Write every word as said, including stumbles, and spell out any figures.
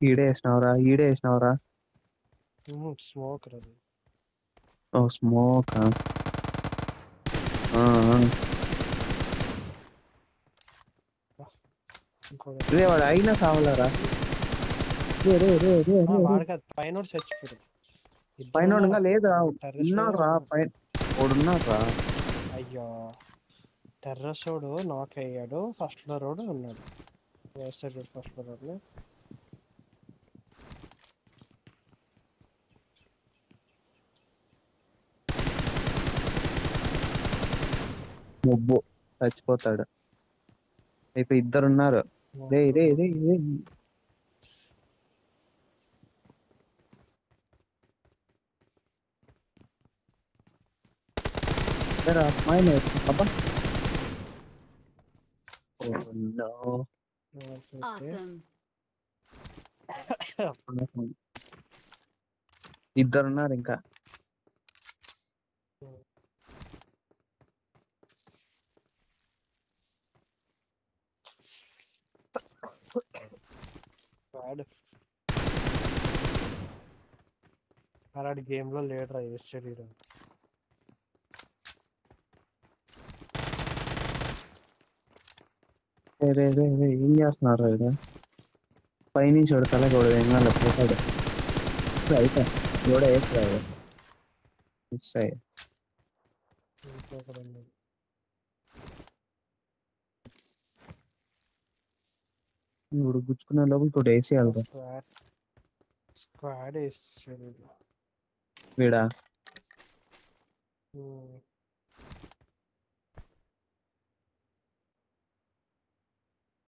ఈడే వేసినవరా ఈడే వేసినవరా స్మోక్ రాదు. ఓ స్మోక్ రే వాడు అయినా కావాలరా వాడికి పైన చచ్చిపోయాడు. పైన లేదా ఉన్నాడు రా పైన వాడున్నాడు రా. అయ్యో టెర్రస్ రోడ్ నాక్ అయ్యాడు. ఫస్ట్ ఫ్లోర్ రోడ్ ఉన్నాడు. ఫస్ట్ ఫ్లోర్ రోడ్ మొబ్బు చచ్చిపోతాడు. ఇప్పుడు ఇద్దరు ఉన్నారు. రే రే రే రే అబ్బా ఇద్దరున్నారు ఇంకా. అలాంటి గేమ్ లో లేడరా వేస్తాడు. ఏం చేస్తున్నారు ఇది? పైనుంచి వాడు తల కూడా ఎంగాల పోతాడు. అయితే కూడా వేస్తాడు. మిస్ అయ్యి ఇప్పుడు గుచ్చుకునే లోపల తోడు వేసేయాలి. స్క్వాడ్ వేస్తాడు వీడా